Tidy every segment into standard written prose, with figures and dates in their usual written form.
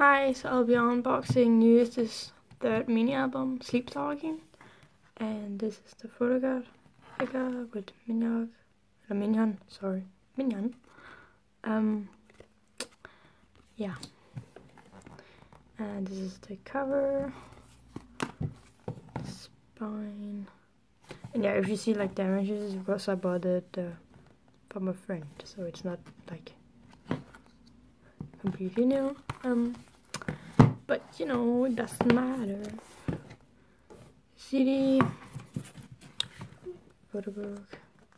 Hi, so I'll be unboxing Newest's third mini album, Sleeptalking, and this is the photograph figure with Minion. Yeah, and this is the cover, spine, and yeah, if you see like damages, it's because I bought it from a friend, so it's not like completely new. But you know, it doesn't matter. CD, photo book.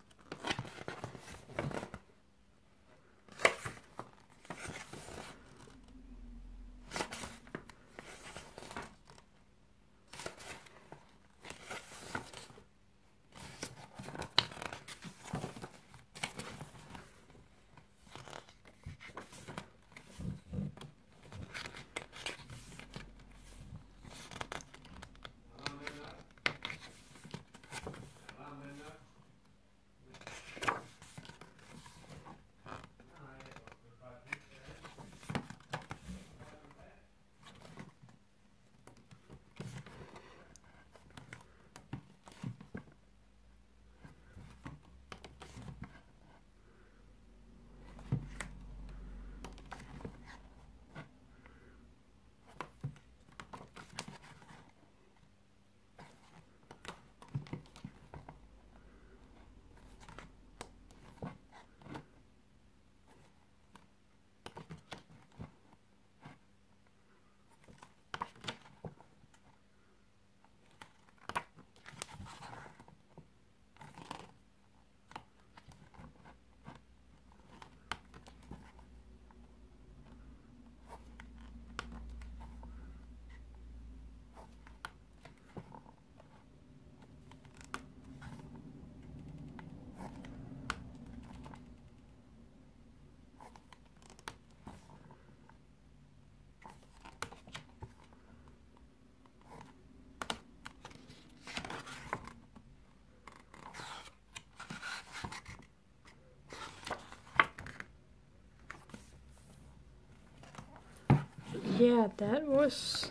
Yeah, that was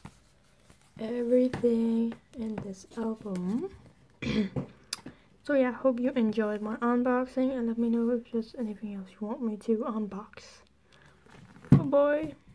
everything in this album. So yeah, hope you enjoyed my unboxing and let me know if there's anything else you want me to unbox. Bye bye.